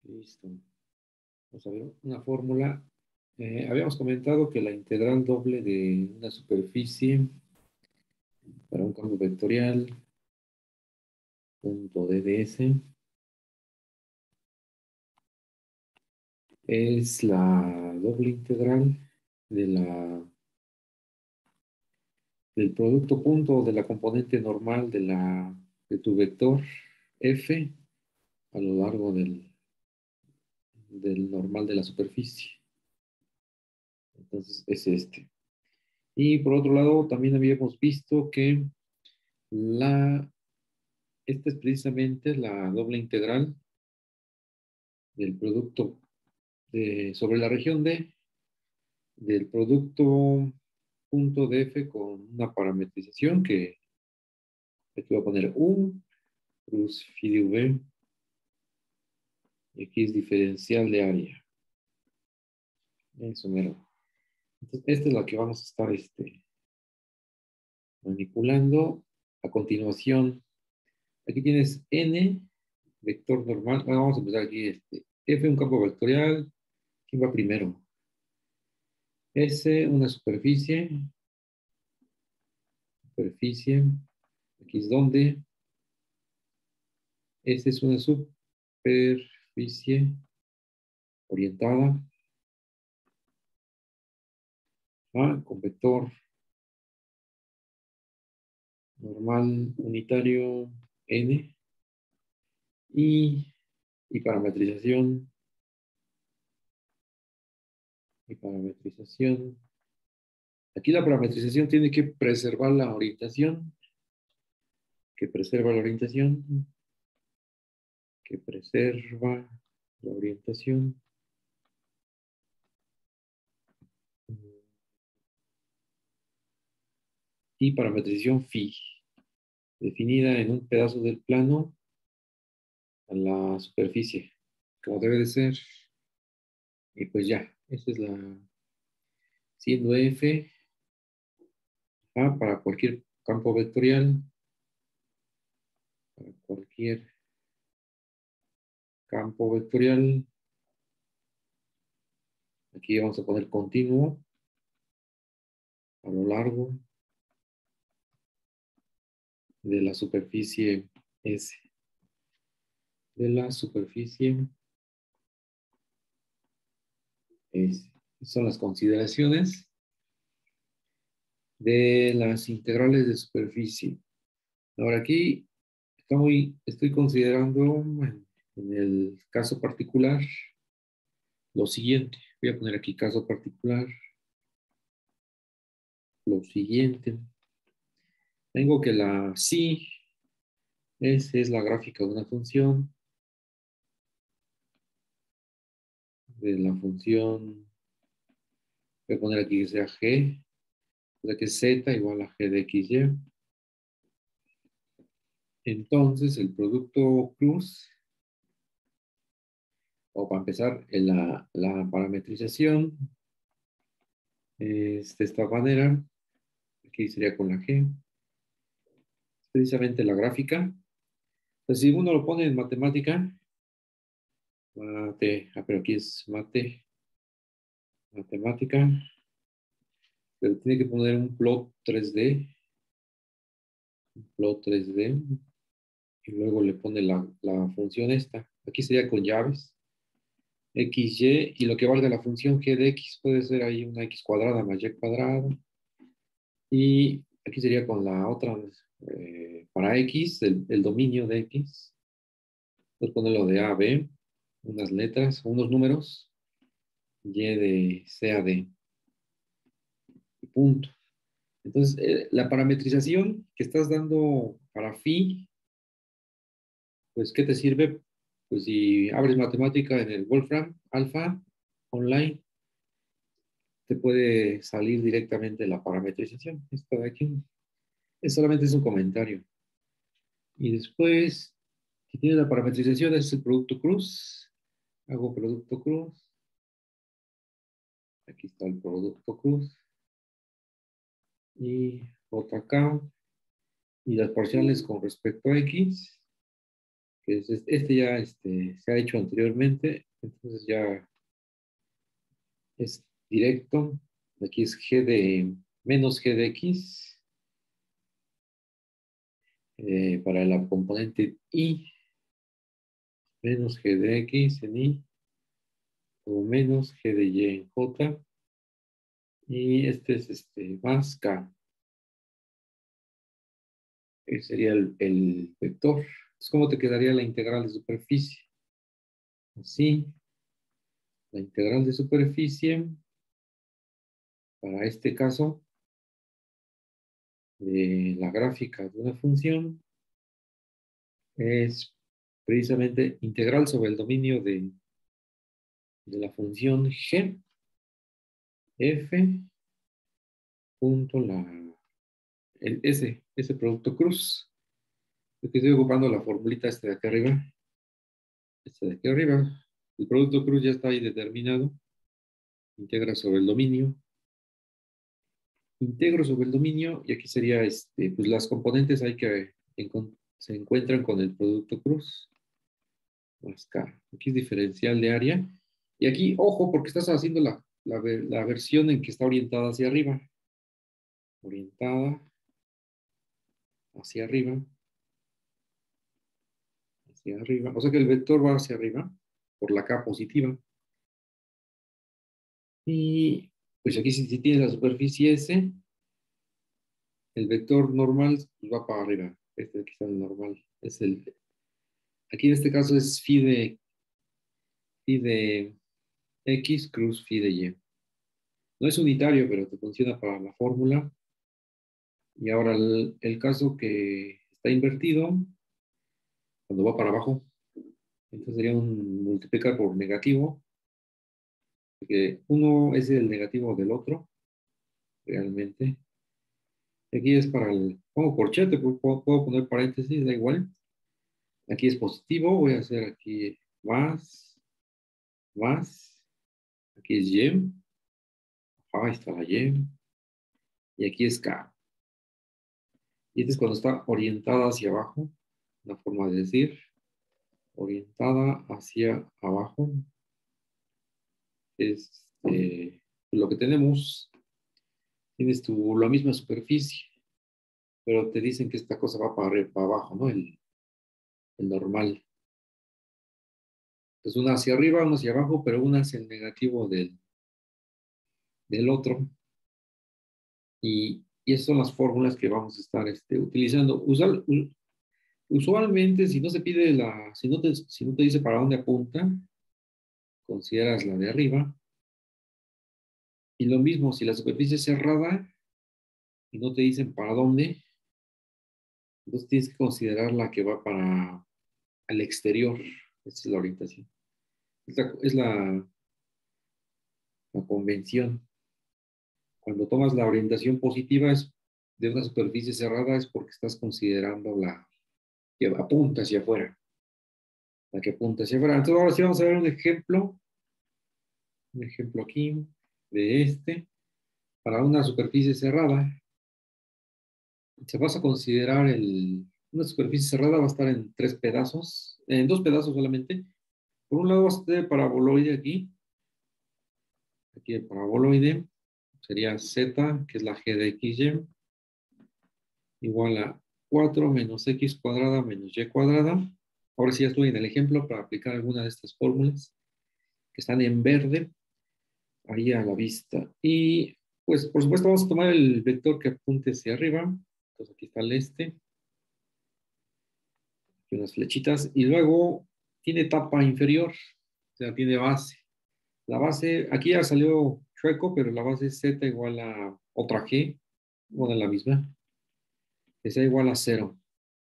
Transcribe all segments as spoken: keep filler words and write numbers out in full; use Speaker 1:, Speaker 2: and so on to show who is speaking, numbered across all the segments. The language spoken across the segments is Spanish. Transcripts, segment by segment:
Speaker 1: Listo. Vamos a ver una fórmula. Eh, habíamos comentado que la integral doble de una superficie para un campo vectorial, punto D D S, es la doble integral de la, del producto punto de la componente normal de, la, de tu vector F a lo largo del, del normal de la superficie. Entonces es este. Y por otro lado, también habíamos visto que la, esta es precisamente la doble integral del producto de, sobre la región D del producto punto D F con una parametrización que aquí voy a poner U plus phi de V, y aquí es diferencial de área. Eso mero. Entonces, esta es la que vamos a estar este, manipulando. A continuación, aquí tienes N, vector normal. Bueno, vamos a empezar aquí. Este, F, un campo vectorial. ¿Quién va primero? S, una superficie. Superficie. Aquí es donde. S es una superficie orientada. ¿Ah? Con vector normal unitario N. Y, y parametrización. Y parametrización. Aquí la parametrización tiene que preservar la orientación. Que preserva la orientación. Que preserva la orientación. Y parametrización phi, definida en un pedazo del plano a la superficie, como debe de ser. Y pues ya, esa es la, siendo F, ah, para cualquier campo vectorial, para cualquier campo vectorial, aquí vamos a poner continuo a lo largo de la superficie S, de la superficie S. Son las consideraciones de las integrales de superficie. Ahora aquí está muy, estoy considerando en, en el caso particular lo siguiente. Voy a poner aquí caso particular. Lo siguiente. Tengo que la psi es, es la gráfica de una función. De la función. Voy a poner aquí que sea g. O sea que z igual a g de xy. Entonces el producto cruz. O para empezar, la, la parametrización es de esta manera. Aquí sería con la G. Precisamente la gráfica. Entonces, si uno lo pone en matemática, mate, ah, pero aquí es mate, matemática, pero tiene que poner un plot tres D, un plot tres D, y luego le pone la, la función esta. Aquí sería con llaves, xy, y lo que valga la función g de x puede ser ahí una x cuadrada más y cuadrada. Y aquí sería con la otra, eh, para x, el, el dominio de x. Entonces ponerlo de A a B, unas letras, unos números, y de C a D, y punto. Entonces, eh, la parametrización que estás dando para phi, pues, ¿qué te sirve? Pues si abres matemática en el Wolfram Alpha online, te puede salir directamente la parametrización. Esto de aquí es solamente es un comentario. Y después, si tienes la parametrización, es el producto cruz. Hago producto cruz. Aquí está el producto cruz. Y otra acá. Y las parciales con respecto a x. que es, este ya este, se ha hecho anteriormente, entonces ya es directo. Aquí es G de menos G de X eh, para la componente Y, menos G de X en Y, o menos G de Y en J, y este es este más K, que sería el, el vector. Entonces, ¿cómo te quedaría la integral de superficie? Así, la integral de superficie, para este caso, de la gráfica de una función, es precisamente integral sobre el dominio de, de la función g, f, punto la, el s, ese producto cruz. Porque estoy ocupando la formulita esta de aquí arriba, esta de aquí arriba. El producto cruz ya está ahí determinado. Integra sobre el dominio. Integro sobre el dominio, y aquí sería, este, pues las componentes hay que se encuentran con el producto cruz. Más K. Aquí es diferencial de área. Y aquí, ojo, porque estás haciendo la, la, la versión en que está orientada hacia arriba. Orientada hacia arriba. Hacia arriba. O sea que el vector va hacia arriba por la K positiva. Y pues aquí si, si tienes la superficie S, el vector normal pues, va para arriba. Este aquí está el normal. Es el, aquí en este caso es phi de, phi de X cruz phi de Y. No es unitario, pero te funciona para la fórmula. Y ahora el, el caso que está invertido, cuando va para abajo, entonces sería un multiplicar por negativo, porque uno es el negativo del otro, realmente. Aquí es para el, pongo corchete, puedo, puedo poner paréntesis, da igual. Aquí es positivo, voy a hacer aquí más, más. Aquí es Y, ahí está la Y, y aquí es K. Y este es cuando está orientada hacia abajo, una forma de decir, orientada hacia abajo. Es eh, lo que tenemos. Tienes tu, la misma superficie, pero te dicen que esta cosa va para arriba, para abajo, ¿no? El, el normal. Entonces, una hacia arriba, una hacia abajo, pero una hacia el negativo del, del otro. Y, y esas son las fórmulas que vamos a estar este, utilizando. Usual, usualmente, si no se pide la, si no, te, si no te dice para dónde apunta, consideras la de arriba. Y lo mismo, si la superficie es cerrada y no te dicen para dónde, entonces tienes que considerar la que va para el exterior. Esta es la orientación. Es la, es la, la convención. Cuando tomas la orientación positiva es de una superficie cerrada es porque estás considerando la que apunta hacia afuera. La que apunta hacia afuera. Entonces ahora sí vamos a ver un ejemplo. Un ejemplo aquí de este. Para una superficie cerrada, se vas a considerar el, una superficie cerrada va a estar en tres pedazos, en dos pedazos solamente. Por un lado vas a tener el paraboloide aquí. Aquí el paraboloide sería Z, que es la G de X Y, igual a cuatro menos X cuadrada menos Y cuadrada. Ahora sí ya estoy en el ejemplo para aplicar alguna de estas fórmulas que están en verde, ahí a la vista. Y pues por supuesto vamos a tomar el vector que apunte hacia arriba. Entonces aquí está el este. Aquí unas flechitas. Y luego tiene tapa inferior, o sea, tiene base. La base, aquí ya salió chueco, pero la base es Z igual a otra G, bueno, la misma, que sea igual a cero.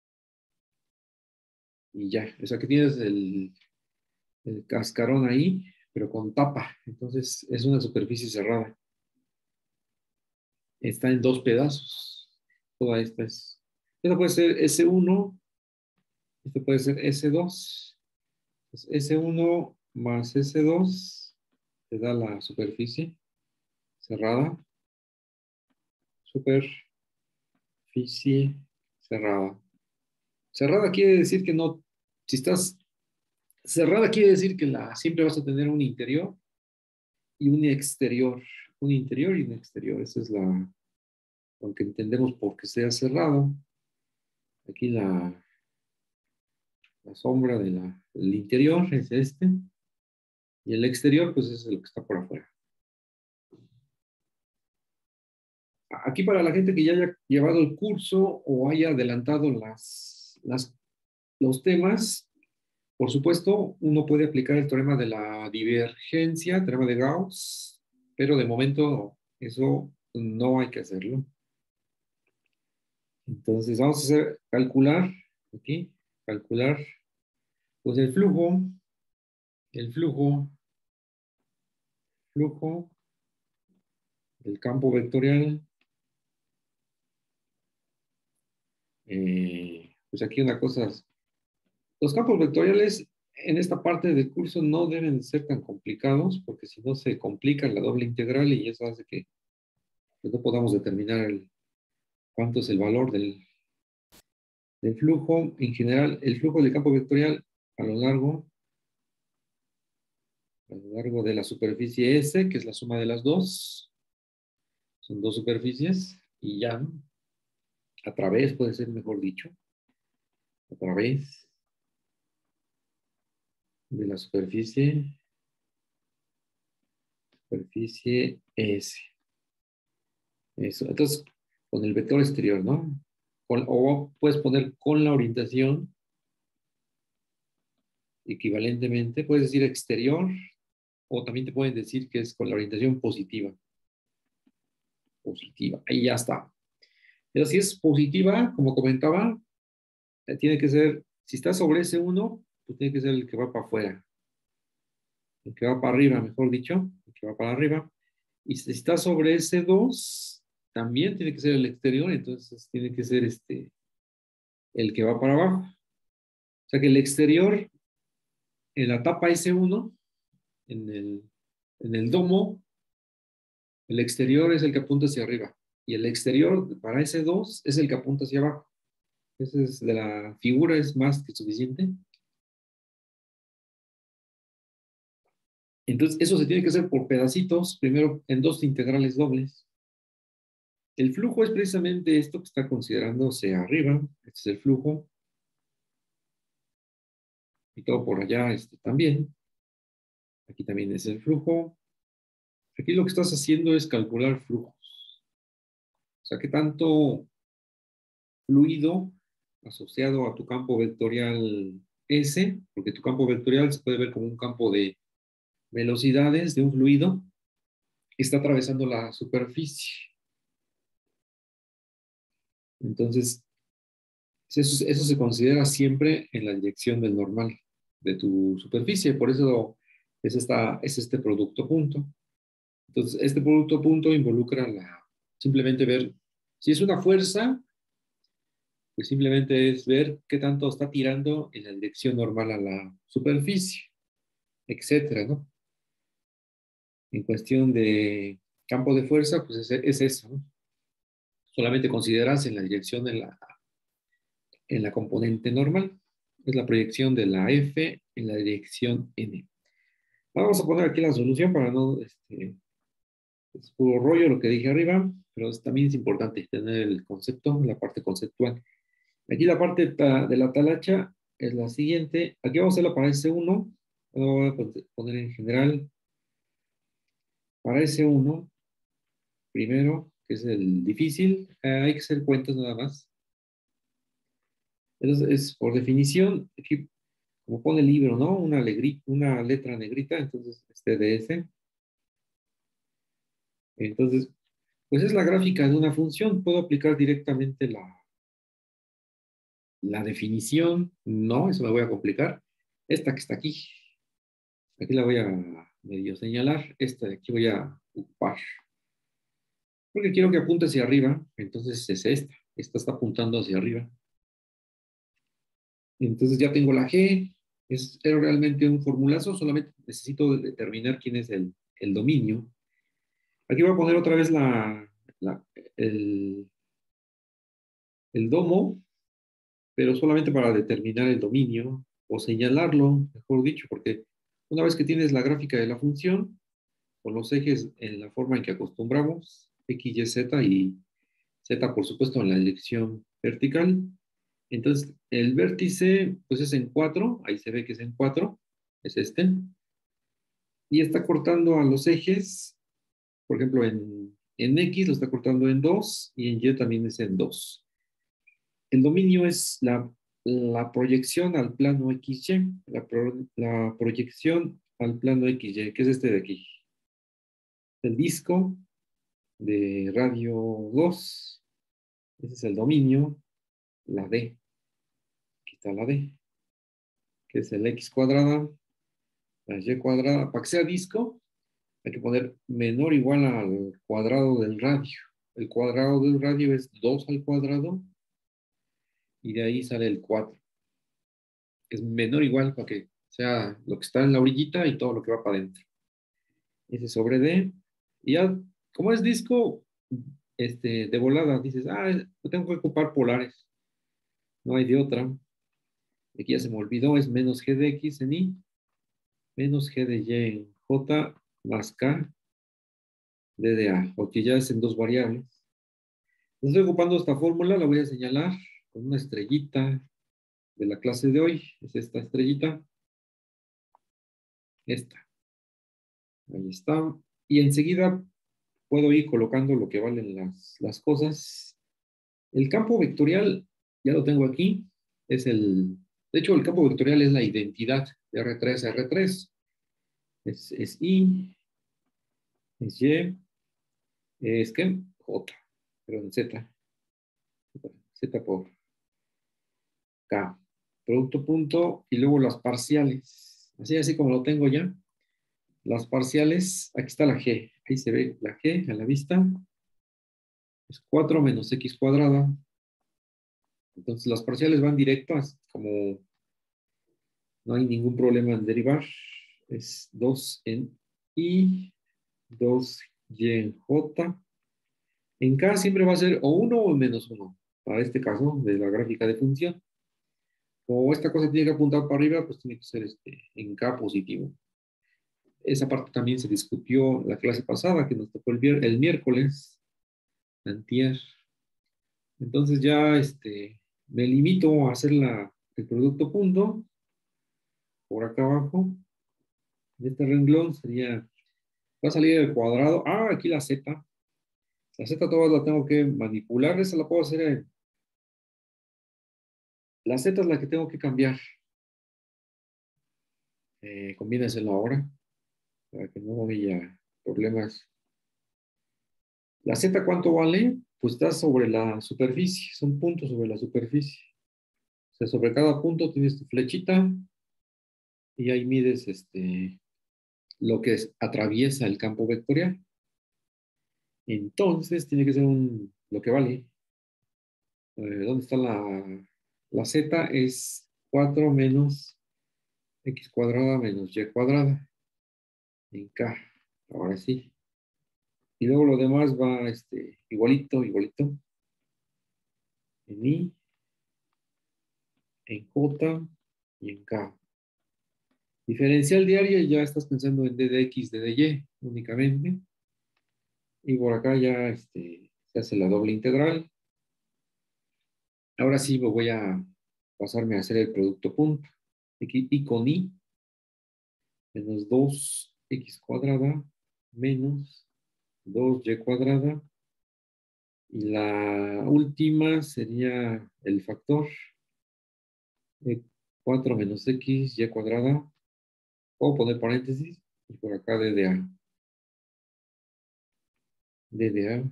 Speaker 1: Y ya, o sea que tienes el, el cascarón ahí, pero con tapa. Entonces es una superficie cerrada. Está en dos pedazos. Toda esta es. Esto puede ser S uno, esto puede ser S dos. Entonces, S uno más S dos te da la superficie cerrada. Superficie cerrada. Cerrada quiere decir que no, Si estás cerrada, quiere decir que la, siempre vas a tener un interior y un exterior. Un interior y un exterior. Esa es la, aunque entendemos por qué sea cerrado. Aquí la, la sombra de la, del interior es este. Y el exterior, pues es el que está por afuera. Aquí para la gente que ya haya llevado el curso o haya adelantado las, las, los temas, por supuesto, uno puede aplicar el teorema de la divergencia, el teorema de Gauss, pero de momento eso no hay que hacerlo. Entonces vamos a hacer, calcular, aquí, calcular, pues el flujo, el flujo, flujo del campo vectorial. Eh, pues aquí una cosa, los campos vectoriales en esta parte del curso no deben ser tan complicados, porque si no se complica la doble integral y eso hace que pues, no podamos determinar el, cuánto es el valor del, del flujo. En general, el flujo del campo vectorial a lo largo, a lo largo de la superficie S, que es la suma de las dos, son dos superficies, y ya, ¿no? A través, puede ser mejor dicho, a través de la superficie, superficie S. Eso. Entonces, con el vector exterior, ¿no? Con, o puedes poner con la orientación equivalentemente, puedes decir exterior, o también te pueden decir que es con la orientación positiva. Positiva, ahí ya está. Pero si es positiva, como comentaba, tiene que ser, si está sobre ese uno, pues tiene que ser el que va para afuera. El que va para arriba, mejor dicho, el que va para arriba. Y si está sobre ese dos, también tiene que ser el exterior, entonces tiene que ser este, el que va para abajo. O sea que el exterior, en la tapa ese uno, en el, en el domo, el exterior es el que apunta hacia arriba. Y el exterior para ese dos es el que apunta hacia abajo. Ese es de la figura, es más que suficiente. Entonces, eso se tiene que hacer por pedacitos, primero en dos integrales dobles. El flujo es precisamente esto que está considerándose arriba. Este es el flujo. Y todo por allá este, también. Aquí también es el flujo. Aquí lo que estás haciendo es calcular flujos. O sea, qué tanto fluido asociado a tu campo vectorial S, porque tu campo vectorial se puede ver como un campo de velocidades de un fluido que está atravesando la superficie. Entonces, eso, eso se considera siempre en la dirección del normal de tu superficie, por eso es, esta, es este producto punto. Entonces, este producto punto involucra la, simplemente ver, si es una fuerza, pues simplemente es ver qué tanto está tirando en la dirección normal a la superficie, etcétera, ¿no? En cuestión de campo de fuerza, pues es, es eso, ¿no? Solamente consideras en la dirección de la, en la componente normal. Es la proyección de la F en la dirección N. Vamos a poner aquí la solución para no, este, es puro rollo lo que dije arriba, pero es, también es importante tener el concepto, la parte conceptual. Aquí la parte de la talacha es la siguiente. Aquí vamos a hacerla para S uno. Voy a poner en general para S uno, primero, que es el difícil. Eh, hay que hacer cuentas nada más. Entonces, es por definición, aquí, como pone el libro, ¿no? Una, alegrí, una letra negrita, entonces este de S. Entonces, pues es la gráfica de una función. Puedo aplicar directamente la, la definición. No, eso me voy a complicar. Esta que está aquí. Aquí la voy a medio señalar. Esta de aquí voy a ocupar. Porque quiero que apunte hacia arriba. Entonces es esta. Esta está apuntando hacia arriba. Entonces ya tengo la G. Es, es realmente un formulazo. Solamente necesito determinar quién es el, el dominio. Aquí voy a poner otra vez la, la, el, el domo, pero solamente para determinar el dominio. o señalarlo, mejor dicho, porque una vez que tienes la gráfica de la función, con los ejes en la forma en que acostumbramos, X, Y, Z y Z, por supuesto, en la dirección vertical. Entonces, el vértice, pues es en cuatro, ahí se ve que es en cuatro, es este, y está cortando a los ejes, por ejemplo, en, en X lo está cortando en dos y en Y también es en dos. El dominio es la, la proyección al plano X Y, la, pro, la proyección al plano X Y, que es este de aquí. El disco de radio dos, ese es el dominio, la D, aquí está la D, que es el X cuadrada, la Y cuadrada. Para que sea disco, hay que poner menor o igual al cuadrado del radio. El cuadrado del radio es dos al cuadrado y de ahí sale el cuatro. Es menor o igual para que sea lo que está en la orillita y todo lo que va para adentro. Ese sobre D. Y ya, como es disco, este, de volada, dices, ah, tengo que ocupar polares. No hay de otra. Aquí ya se me olvidó, es menos G de X en Y, menos G de Y en J, más K D de A, porque ya es en dos variables. Estoy ocupando esta fórmula, la voy a señalar con una estrellita de la clase de hoy. Es esta estrellita. Esta. Ahí está. Y enseguida puedo ir colocando lo que valen las, las cosas. El campo vectorial, ya lo tengo aquí, es el, de hecho el campo vectorial es la identidad de R tres a R tres. Es, es Y, es Y, es que J, pero en Z. Z por K. Producto punto y luego las parciales. Así, así como lo tengo ya. Las parciales, aquí está la G. Ahí se ve la G a la vista. Es cuatro menos X cuadrada. Entonces las parciales van directas, como no hay ningún problema en derivar. Es dos en Y, dos Y en J. En K siempre va a ser o uno o menos uno. Para este caso de la gráfica de función. Como esta cosa tiene que apuntar para arriba, pues tiene que ser este, en K positivo. Esa parte también se discutió la clase pasada, que nos tocó el, el miércoles, antier. Entonces ya este, me limito a hacer la, el producto punto. Por acá abajo, de este renglón sería, va a salir el cuadrado. Ah, aquí la Z. La Z toda la tengo que manipular. Esa la puedo hacer en... La Z es la que tengo que cambiar. Eh, conviene hacerlo ahora, para que no haya problemas. ¿La Z cuánto vale? Pues está sobre la superficie, son puntos sobre la superficie. O sea, sobre cada punto tienes tu flechita y ahí mides este, lo que es, atraviesa el campo vectorial. Entonces, tiene que ser un, lo que vale. Eh, ¿Dónde está la, la Z? Es cuatro menos X cuadrada menos Y cuadrada en K. Ahora sí. Y luego lo demás va este, igualito, igualito. En Y, en J y en K. Diferencial diaria, ya estás pensando en d de X, d de Y únicamente. Y por acá ya este, se hace la doble integral. Ahora sí me voy a pasarme a hacer el producto punto. X, y con Y, menos dos X cuadrada, menos dos Y cuadrada. Y la última sería el factor de cuatro menos X, Y cuadrada. Puedo poner paréntesis y por acá d de A. D de A.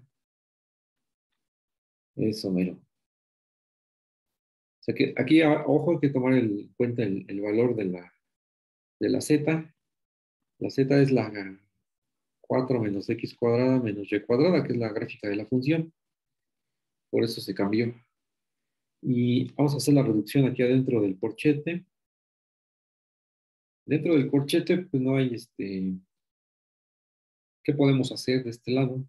Speaker 1: Eso mero. O sea que aquí, ojo, hay que tomar en cuenta el, el valor de la, de la Z. La Z es la cuatro menos X cuadrada menos Y cuadrada, que es la gráfica de la función. Por eso se cambió. Y vamos a hacer la reducción aquí adentro del corchete. Dentro del corchete, pues no hay este... ¿Qué podemos hacer de este lado?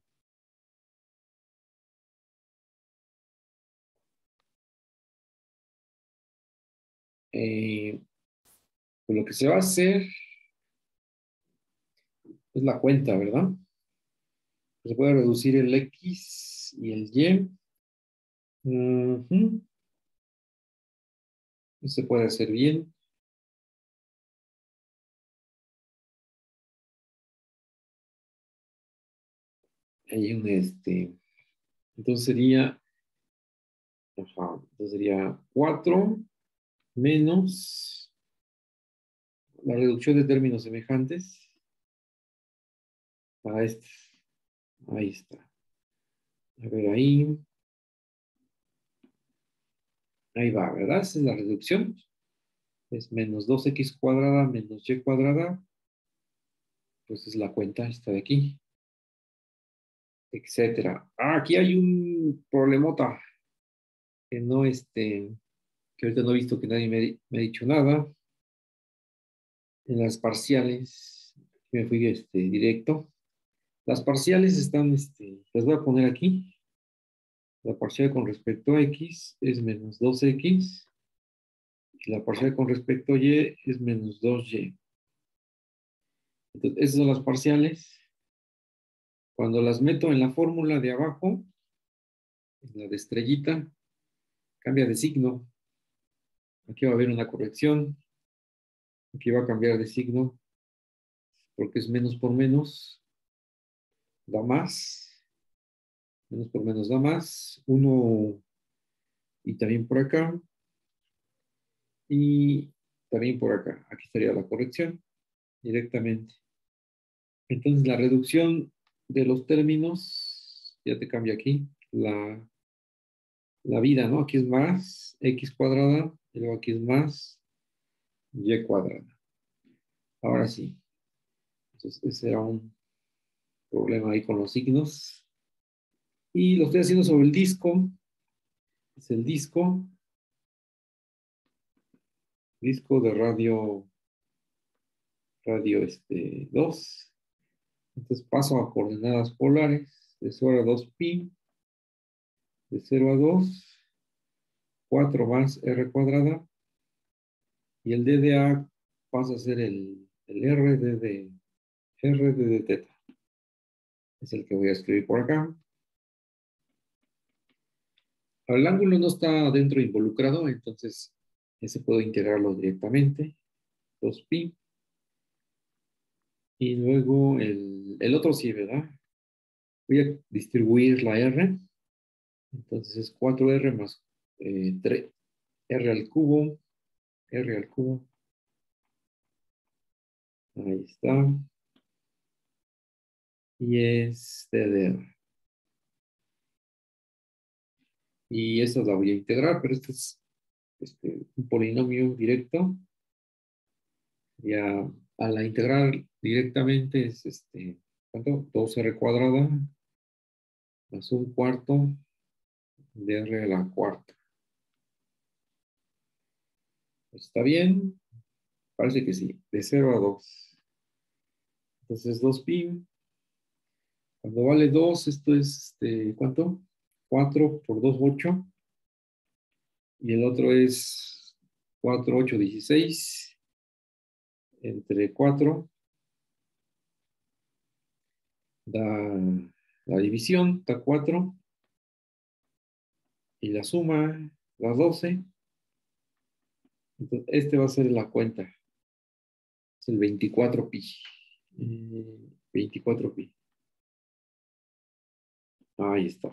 Speaker 1: Eh, Pues lo que se va a hacer es la cuenta, ¿verdad? Se puede reducir el X y el Y. Uh-huh. Se puede hacer bien. Hay un este. Entonces sería. Ajá, entonces sería cuatro menos la reducción de términos semejantes para este. Ahí está. A ver, ahí. Ahí va, ¿verdad? Esa es la reducción. Es menos dos x cuadrada menos y cuadrada. Pues es la cuenta esta de aquí. Etcétera. Ah, aquí hay un problemota que no, este, que ahorita no he visto que nadie me, me ha dicho nada. En las parciales, me fui este, directo. Las parciales están, este, las voy a poner aquí. La parcial con respecto a x es menos dos x. Y la parcial con respecto a y es menos dos y. Entonces, esas son las parciales. Cuando las meto en la fórmula de abajo, en la de estrellita, cambia de signo. Aquí va a haber una corrección. Aquí va a cambiar de signo porque es menos por menos, da más. Menos por menos da más. Uno y también por acá. Y también por acá. Aquí estaría la corrección directamente. Entonces la reducción de los términos, ya te cambia aquí, la, la vida, ¿no? Aquí es más x cuadrada, y luego aquí es más y cuadrada. Ahora sí. Entonces ese era un problema ahí con los signos. Y lo estoy haciendo sobre el disco. Es el disco. Disco de radio, radio este, dos. Entonces paso a coordenadas polares de cero a dos pi, de cero a dos, cuatro más r cuadrada, y el d de a pasa a ser el, el r d de, r d de teta. Es el que voy a escribir por acá. El ángulo no está dentro involucrado, entonces ese puedo integrarlo directamente. dos pi. Y luego el, el otro sí, ¿verdad? Voy a distribuir la r. Entonces es cuatro r más eh, tres, r al cubo, r al cubo. Ahí está. Y es d de r. Y esta la voy a integrar, pero este es este, un polinomio directo. Ya a la integrar directamente es este, ¿cuánto? dos r cuadrada más un cuarto de r a la cuarta. ¿Está bien? Parece que sí. De cero a dos. Entonces dos pi. Cuando vale dos, esto es, este, ¿cuánto? cuatro por dos, ocho. Y el otro es cuatro, ocho, dieciséis. Entre cuatro da la división, da cuatro. Y la suma da doce. Entonces, este va a ser la cuenta. Es el veinticuatro pi. Eh, veinticuatro pi. Ahí está.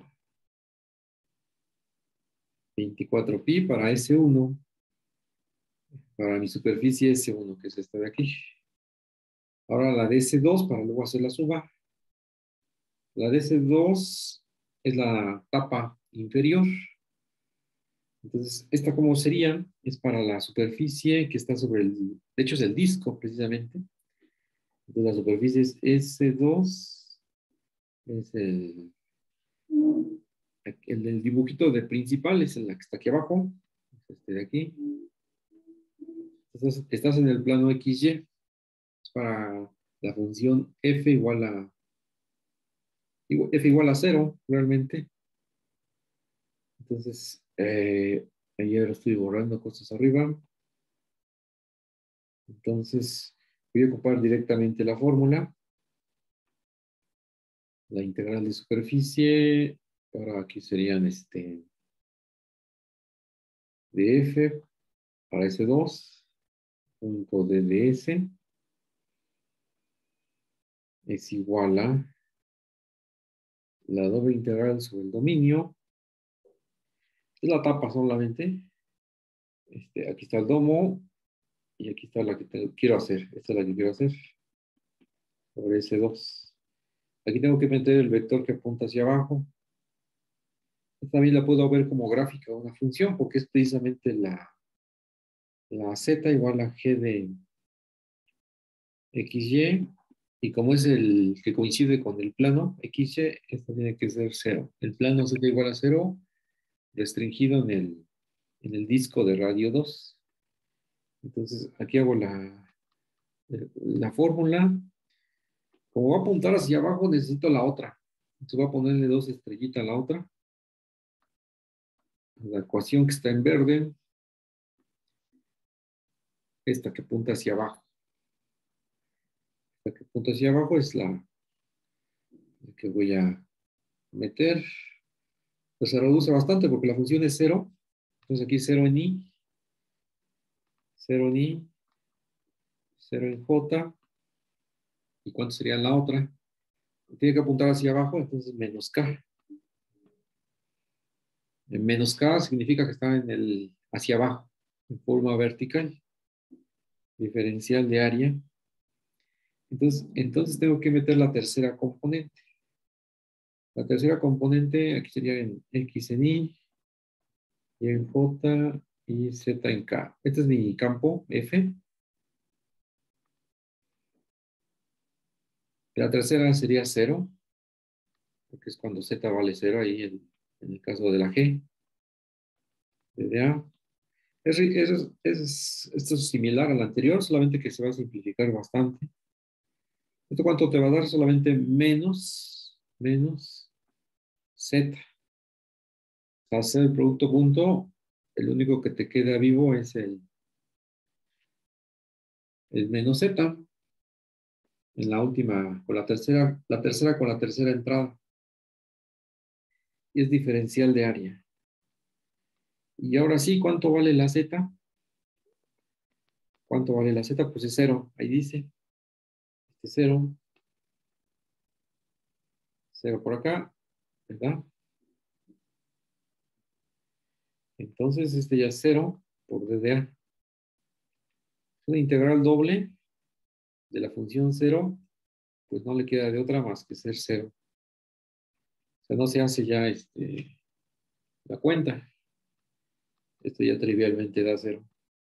Speaker 1: veinticuatro pi para ese uno. Para mi superficie ese uno, que es esta de aquí. Ahora la de ese dos, para luego hacer la suma. La de ese dos es la tapa inferior. Entonces, ¿esta cómo sería? Es para la superficie que está sobre el... De hecho, es el disco, precisamente. Entonces, la superficie es ese dos. Es el... El del dibujito de principal es la que está aquí abajo. Este de aquí. Entonces, estás en el plano equis ye. Es para la función f igual a... F igual a cero, realmente. Entonces, eh, ayer estoy borrando cosas arriba. Entonces, voy a ocupar directamente la fórmula. La integral de superficie, ahora aquí serían este, de F para S dos, punto D de S, es igual a la doble integral sobre el dominio. Es la tapa solamente. Este, aquí está el domo y aquí está la que tengo, quiero hacer. Esta es la que quiero hacer sobre S dos. Aquí tengo que meter el vector que apunta hacia abajo. Esta también la puedo ver como gráfica, una función, porque es precisamente la, la z igual a g de xy. Y como es el que coincide con el plano xy, esto tiene que ser cero. El plano z igual a cero, restringido en el, en el disco de radio dos. Entonces, aquí hago la, la fórmula. Como va a apuntar hacia abajo, necesito la otra. Entonces voy a ponerle dos estrellitas a la otra. La ecuación que está en verde, esta que apunta hacia abajo. Esta que apunta hacia abajo es la, la que voy a meter. Pues se reduce bastante porque la función es cero. Entonces aquí cero en i, cero en i, cero en j. ¿Y cuánto sería la otra? Tiene que apuntar hacia abajo, entonces menos k. En menos k significa que está en el, hacia abajo, en forma vertical. Diferencial de área. Entonces, entonces tengo que meter la tercera componente. La tercera componente aquí sería en x en y, y en j y z en k. Este es mi campo f. La tercera sería cero, porque es cuando z vale cero ahí en, en el caso de la g. De A. Es, es, es, esto es similar al anterior, solamente que se va a simplificar bastante. ¿Esto cuánto te va a dar? Solamente menos, menos z. Al hacer el producto punto, el único que te queda vivo es el, el menos z. En la última, con la tercera, la tercera con la tercera entrada. Y es diferencial de área. Y ahora sí, ¿cuánto vale la z? ¿Cuánto vale la z? Pues es cero, ahí dice. Este es cero. Cero por acá, ¿verdad? Entonces este ya es cero por D de A. Una integral doble de la función cero, pues no le queda de otra más que ser cero. O sea, no se hace ya este, la cuenta. Esto ya trivialmente da cero.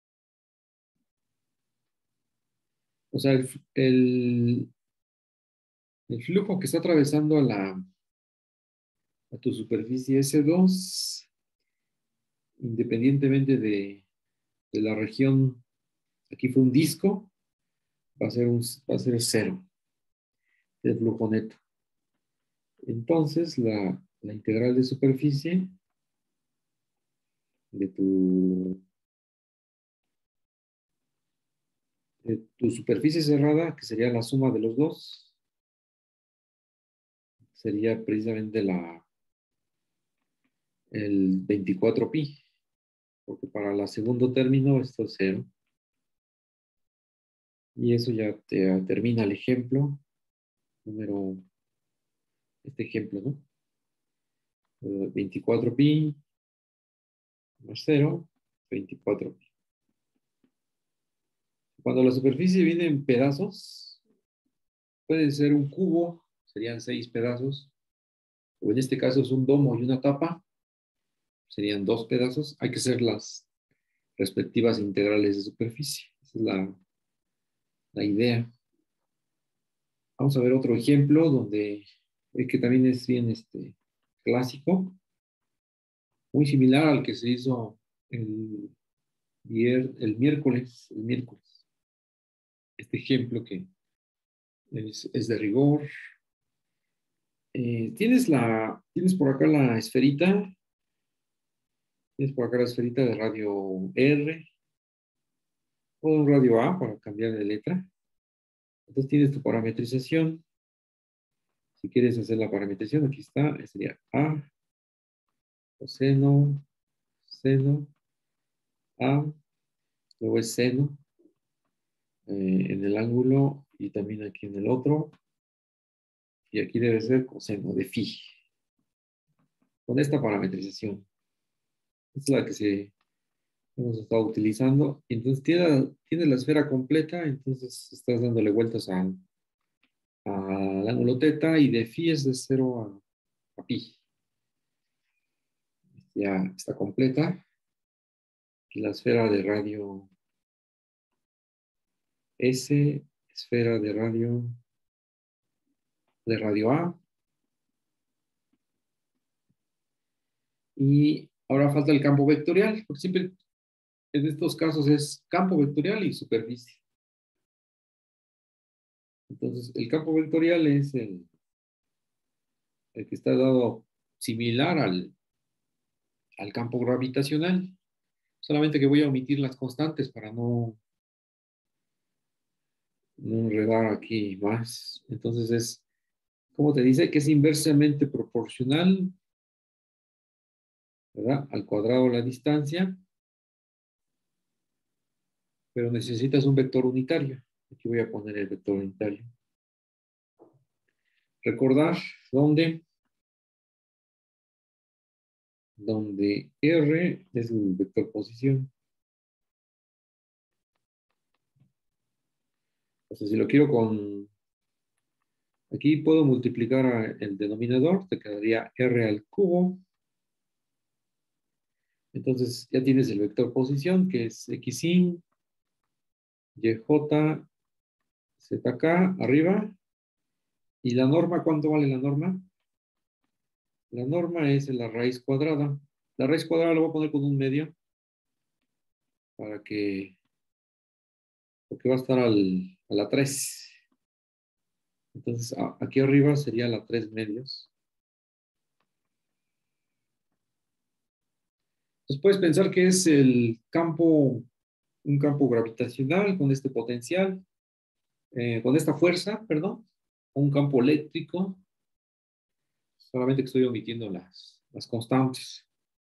Speaker 1: O sea, el, el, el flujo que está atravesando a, la, a tu superficie S dos, independientemente de, de la región, aquí fue un disco, va a ser, un, va a ser cero, el flujo neto. Entonces, la, la integral de superficie de tu, de tu superficie cerrada, que sería la suma de los dos, sería precisamente la, el veinticuatro pi, porque para el segundo término esto es cero. Y eso ya te termina el ejemplo, número, este ejemplo, ¿no? Uh, veinticuatro pi más cero, veinticuatro pi. Cuando la superficie viene en pedazos, puede ser un cubo, serían seis pedazos, o en este caso es un domo y una tapa, serían dos pedazos. Hay que hacer las respectivas integrales de superficie. Esa es la, la idea. Vamos a ver otro ejemplo donde, que también es bien este, clásico, muy similar al que se hizo el, el miércoles, el miércoles. Este ejemplo que es, es de rigor. Eh, tienes, la, tienes por acá la esferita, tienes por acá la esferita de radio R. O un radio A para cambiar de letra. Entonces tienes tu parametrización. Si quieres hacer la parametrización, aquí está. Sería A, coseno, seno, A, luego es seno eh, en el ángulo y también aquí en el otro. Y aquí debe ser coseno de phi. Con esta parametrización. Esta es la que se hemos estado utilizando. Entonces tiene, tiene la esfera completa, entonces estás dándole vueltas al, al ángulo teta y de phi es de cero a, a pi. Ya está completa. Y la esfera de radio S, esfera de radio de radio A. Y ahora falta el campo vectorial, porque siempre en estos casos es campo vectorial y superficie. Entonces, el campo vectorial es el, el que está dado similar al, al campo gravitacional. Solamente que voy a omitir las constantes para no, no enredar aquí más. Entonces es, ¿cómo te dice? Que es inversamente proporcional, ¿verdad? Al cuadrado de la distancia. Pero necesitas un vector unitario. Aquí voy a poner el vector unitario. Recordar dónde, donde R es el vector posición. O sea, si lo quiero con... Aquí puedo multiplicar el denominador, te quedaría R al cubo. Entonces ya tienes el vector posición, que es xin, yj, zk, arriba. ¿Y la norma? ¿Cuánto vale la norma? La norma es la raíz cuadrada. La raíz cuadrada la voy a poner con un medio para que, porque va a estar al, a la tres. Entonces, aquí arriba sería la tres medios. Entonces, puedes pensar que es el campo, un campo gravitacional con este potencial, eh, con esta fuerza, perdón, un campo eléctrico, solamente que estoy omitiendo las, las constantes.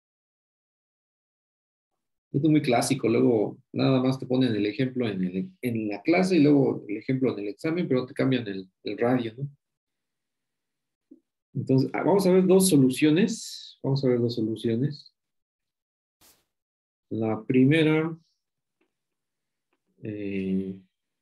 Speaker 1: Esto es muy clásico, luego nada más te ponen el ejemplo en, el, en la clase y luego el ejemplo en el examen, pero te cambian el, el radio, ¿no? Entonces, vamos a ver dos soluciones. Vamos a ver dos soluciones. La primera eh,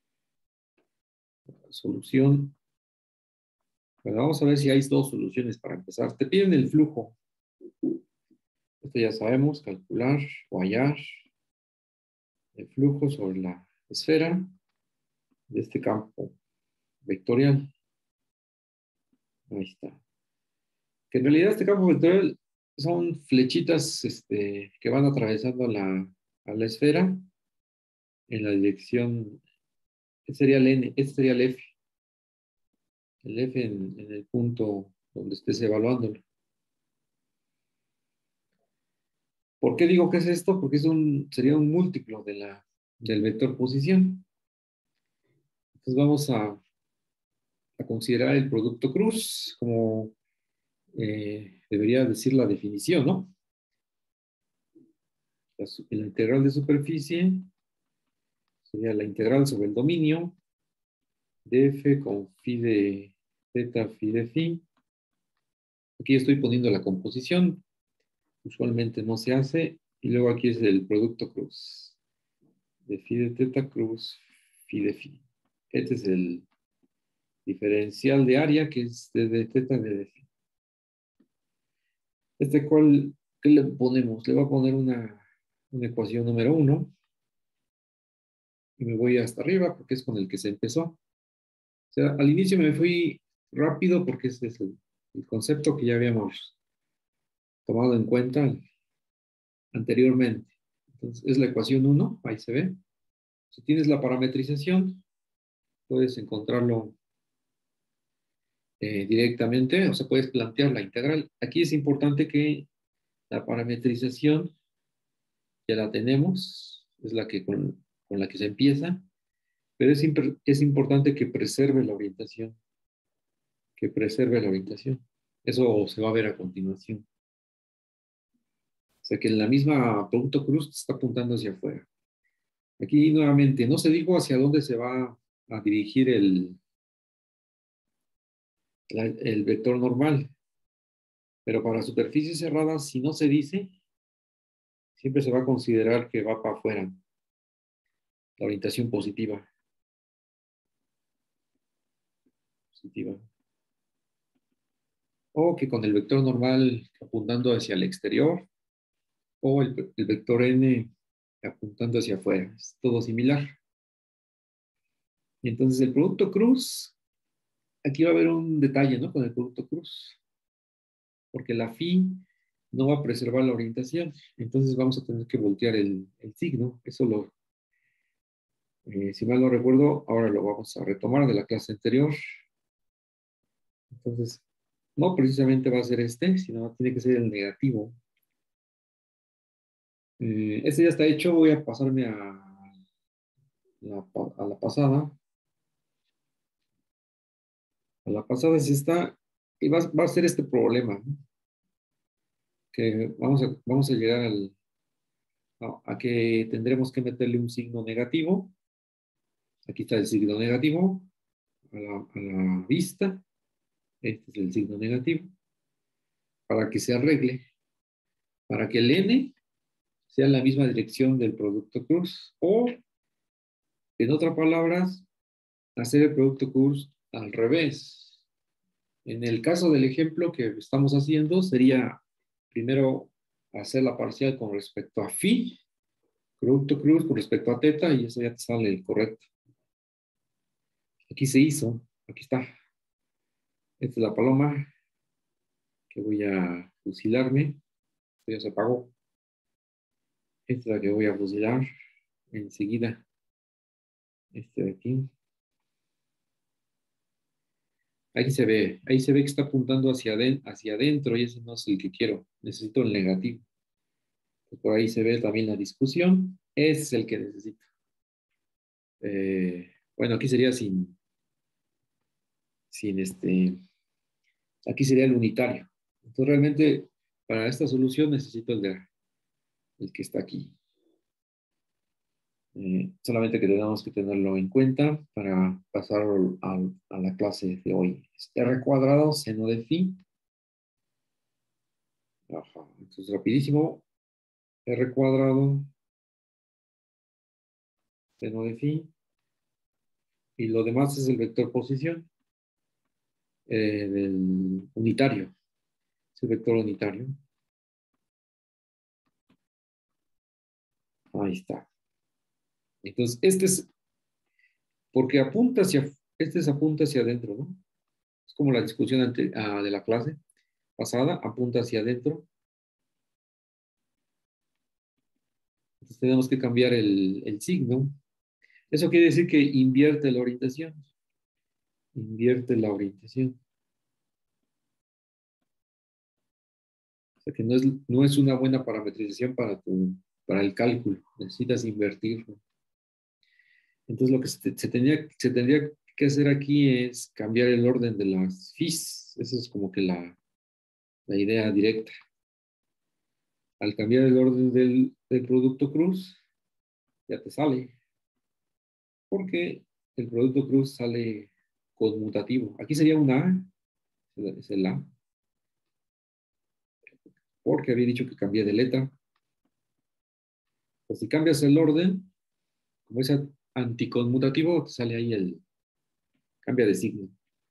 Speaker 1: solución. Bueno, vamos a ver si hay dos soluciones para empezar. Te piden el flujo. Esto ya sabemos, calcular o hallar el flujo sobre la esfera de este campo vectorial. Ahí está. Que en realidad este campo vectorial son flechitas este, que van atravesando la, a la esfera en la dirección. Este sería el N, este sería el F. El F en, en el punto donde estés evaluándolo. ¿Por qué digo que es esto? Porque es un, sería un múltiplo de la, del vector posición. Entonces vamos a, a considerar el producto cruz como eh, debería decir la definición, ¿no? La, la integral de superficie sería la integral sobre el dominio de f con phi de θ, phi de phi. Aquí estoy poniendo la composición. Usualmente no se hace. Y luego aquí es el producto cruz. De phi de θ cruz phi de phi. Este es el diferencial de área que es de, de θ de, de phi. Este cual, ¿qué le ponemos? Le voy a poner una, una ecuación número uno. Y me voy hasta arriba porque es con el que se empezó. O sea, al inicio me fui rápido porque ese es el, el concepto que ya habíamos tomado en cuenta anteriormente. Entonces, es la ecuación uno, ahí se ve. Si tienes la parametrización, puedes encontrarlo eh, directamente, o sea, puedes plantear la integral. Aquí es importante que la parametrización ya la tenemos, es la que con, con la que se empieza, pero es, es importante que preserve la orientación, que preserve la orientación. Eso se va a ver a continuación. O sea que en la misma producto cruz está apuntando hacia afuera. Aquí nuevamente, no se dijo hacia dónde se va a dirigir el, la, el vector normal, pero para superficies cerradas, si no se dice, siempre se va a considerar que va para afuera, la orientación positiva. Positiva. O que con el vector normal apuntando hacia el exterior, o el, el vector n apuntando hacia afuera. Es todo similar. Y entonces el producto cruz, aquí va a haber un detalle, ¿no? Con el producto cruz. Porque la phi no va a preservar la orientación. Entonces vamos a tener que voltear el, el signo. Eso lo, eh, si mal no recuerdo, ahora lo vamos a retomar de la clase anterior. Entonces, no precisamente va a ser este, sino tiene que ser el negativo. Eh, este ya está hecho, voy a pasarme a la, a la pasada. A la pasada es esta, y va, va a ser este problema, ¿no? Que vamos a, vamos a llegar al, a, a que tendremos que meterle un signo negativo. Aquí está el signo negativo a la, a la vista. Este es el signo negativo. Para que se arregle, para que el n sea en la misma dirección del producto cruz, o en otras palabras, hacer el producto cruz al revés. En el caso del ejemplo que estamos haciendo, sería primero hacer la parcial con respecto a phi, producto cruz con respecto a teta, y eso ya te sale el correcto. Aquí se hizo, aquí está. Esta es la paloma que voy a fusilarme. Esto ya se apagó. Esta es la que voy a fusilar enseguida. Este de aquí. Ahí se ve, ahí se ve que está apuntando hacia, aden hacia adentro y ese no es el que quiero. Necesito el negativo. Por ahí se ve también la discusión. Ese es el que necesito. Eh, bueno, aquí sería sin, sin este, aquí sería el unitario. Entonces realmente para esta solución necesito el, de, el que está aquí. Eh, solamente que tenemos que tenerlo en cuenta para pasar a, a la clase de hoy. R cuadrado, seno de phi. Ajá. Entonces rapidísimo. R cuadrado, seno de phi. Y lo demás es el vector posición eh, del unitario. Es el vector unitario. Ahí está. Entonces, este es, porque apunta hacia, este es apunta hacia adentro, ¿no? Es como la discusión ante, uh, de la clase pasada, apunta hacia adentro. Entonces tenemos que cambiar el, el signo. Eso quiere decir que invierte la orientación. Invierte la orientación. O sea que no es, no es una buena parametrización para, tu, para el cálculo. Necesitas invertirlo. Entonces lo que se, se, tenía, se tendría que hacer aquí es cambiar el orden de las phis. Esa es como que la, la idea directa. Al cambiar el orden del, del producto cruz, ya te sale. Porque el producto cruz sale conmutativo. Aquí sería una A, es el A. Porque había dicho que cambié de letra. Pues si cambias el orden, como es anticonmutativo, te sale ahí el cambia de signo.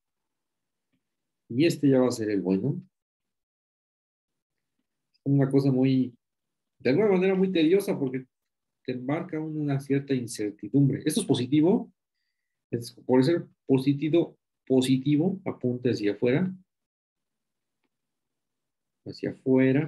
Speaker 1: Y este ya va a ser el bueno. Es una cosa muy, de alguna manera muy tediosa porque te marca una cierta incertidumbre. Esto es positivo. Es, por ser positivo, positivo, apunta hacia afuera. Hacia afuera.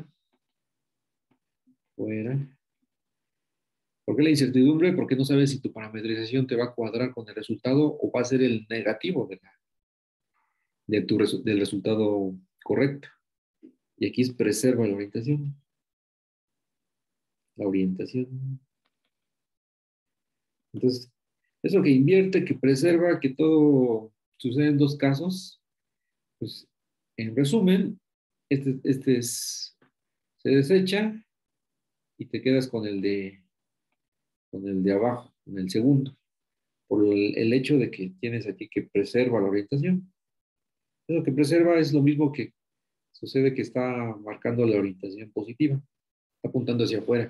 Speaker 1: Fuera. ¿Por qué la incertidumbre? Porque no sabes si tu parametrización te va a cuadrar con el resultado o va a ser el negativo de la, de tu, del resultado correcto. Y aquí es preserva la orientación. La orientación. Entonces, eso que invierte, que preserva, que todo sucede en dos casos, pues en resumen, este, este es, se desecha y te quedas con el de, con el de abajo, con el segundo, por el, el hecho de que tienes aquí que preserva la orientación. Lo que preserva es lo mismo que sucede que está marcando la orientación positiva, está apuntando hacia afuera.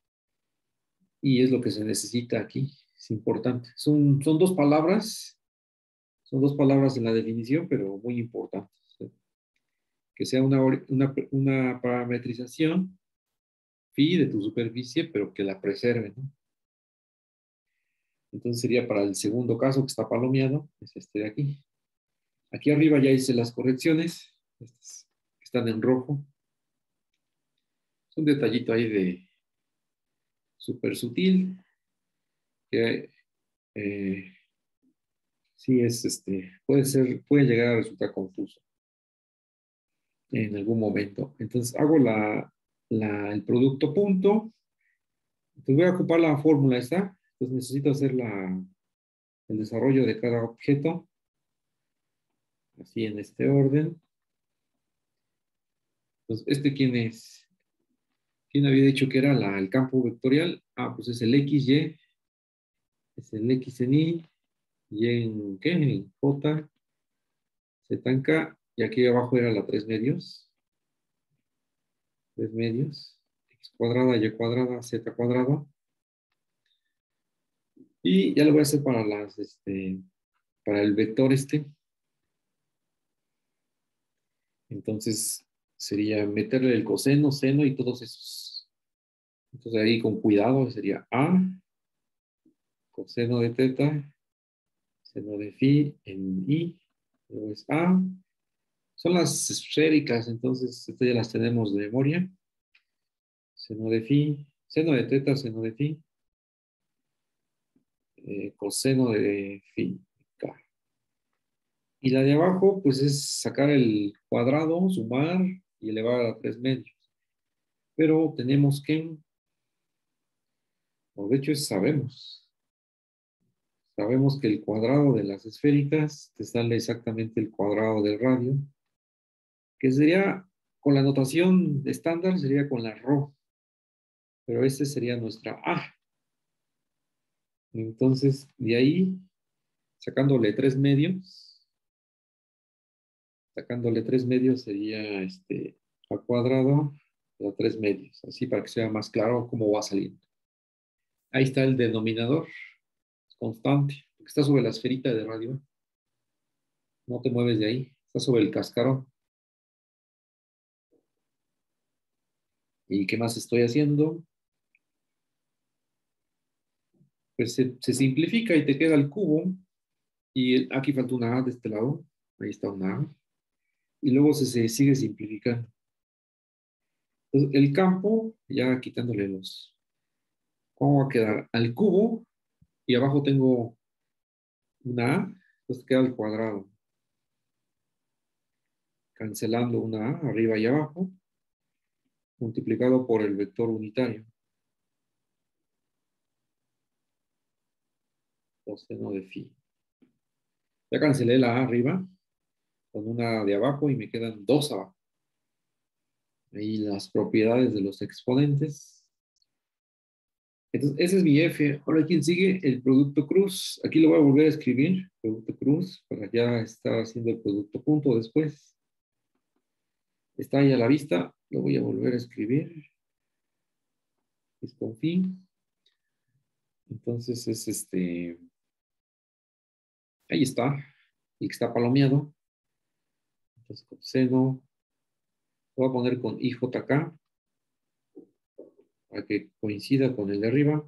Speaker 1: Y es lo que se necesita aquí, es importante. Son, son dos palabras, son dos palabras en la definición, pero muy importantes. ¿Sí? Que sea una, una, una parametrización phi de tu superficie, pero que la preserve, ¿no? Entonces sería para el segundo caso que está palomeado, es este de aquí. Aquí arriba ya hice las correcciones, estas que están en rojo. Es un detallito ahí de súper sutil, que eh, sí es, este, puede ser, puede llegar a resultar confuso en algún momento. Entonces hago la, la, el producto punto. Entonces voy a ocupar la fórmula esta. Entonces necesito hacer la, el desarrollo de cada objeto. Así en este orden. Entonces, ¿este quién es? ¿Quién había dicho que era la, el campo vectorial? Ah, pues es el X Y. Es el X en Y. Y en ¿qué? En J. Z en K. Y aquí abajo era la tres medios. tres medios. X cuadrada, Y cuadrada, Z cuadrado. Y ya lo voy a hacer para las, este, para el vector este. Entonces sería meterle el coseno, seno y todos esos. Entonces ahí con cuidado sería A, coseno de teta, seno de phi en I, luego es A. Son las esféricas, entonces estas ya las tenemos de memoria. Seno de phi, seno de teta, seno de phi, eh, coseno de phi, K. Y la de abajo, pues es sacar el cuadrado, sumar y elevar a tres medios. Pero tenemos que, o de hecho es sabemos, sabemos que el cuadrado de las esféricas te sale exactamente el cuadrado del radio, que sería, con la notación estándar, sería con la ρ, pero este sería nuestra A. Entonces, de ahí, sacándole tres medios, sacándole tres medios sería este A cuadrado a tres medios, así para que sea más claro cómo va saliendo. Ahí está el denominador, constante, porque está sobre la esferita de radio. No te mueves de ahí, está sobre el cascarón. ¿Y qué más estoy haciendo? Pues se, se simplifica y te queda el cubo. Y el, aquí falta una A de este lado. Ahí está una A. Y luego se, se sigue simplificando. Entonces, el campo, ya quitándole los. ¿Cómo va a quedar? Al cubo. Y abajo tengo una A. Entonces queda el cuadrado. Cancelando una A arriba y abajo. Multiplicado por el vector unitario. Coseno de phi. Ya cancelé la A arriba con una de abajo y me quedan dos abajo. Ahí las propiedades de los exponentes. Entonces, ese es mi F. Ahora, ¿quién sigue? El producto cruz. Aquí lo voy a volver a escribir, producto cruz, para ya estar haciendo el producto punto después. Está ahí a la vista. Lo voy a volver a escribir. Es con fin. Entonces es este. Ahí está. Y que está palomeado. Entonces, con seno. Lo voy a poner con I J K para que coincida con el de arriba.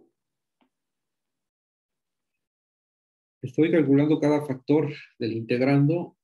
Speaker 1: Estoy calculando cada factor del integrando